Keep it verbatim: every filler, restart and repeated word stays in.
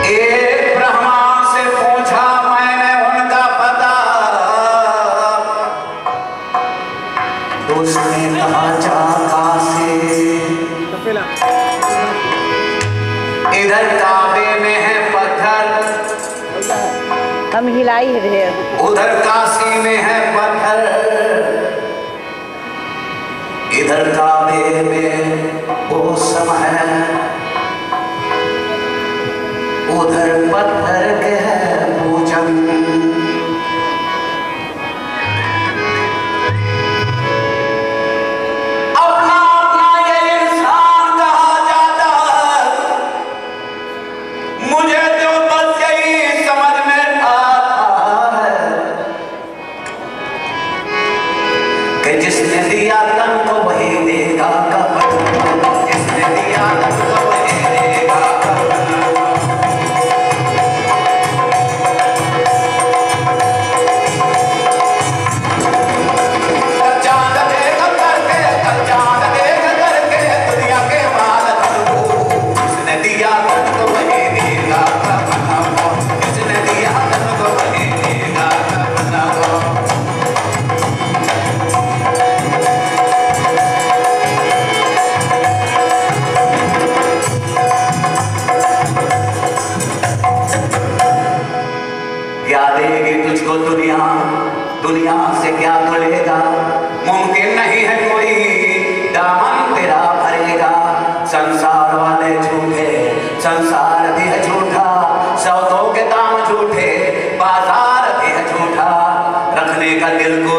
एक ब्रह्मा से पूछा मैंने उनका पता, तो उसने कहा चाका से। इधर काबे में है पत्थर, हम हिलाई रहे, उधर काशी में है पत्थर, इधर काबे में वो समय, उधर पत्थर के है पूजन। अपना अपना ये इंसान कहा जाता है, मुझे तो बस यही समझ में आता है कि जिसने दिया तन को वही देगा कफन, जिसने दिया तन को वही देगा कफन। चांद देगा करके, चांद देगा करके दुनिया के माल को, जिसने दिया तन को वही देगा कफन, जिसने दिया तन को वही देगा कफन। क्या देगी तुझको दुनिया, दुनिया से क्या खुलेगा, मुमकिन नहीं है कोई दामन तेरा भरेगा। संसार वाले झूठे, संसार भी है झूठा, सौदों के दाम झूठे, बाजार भी है झूठा। रखने का दिल को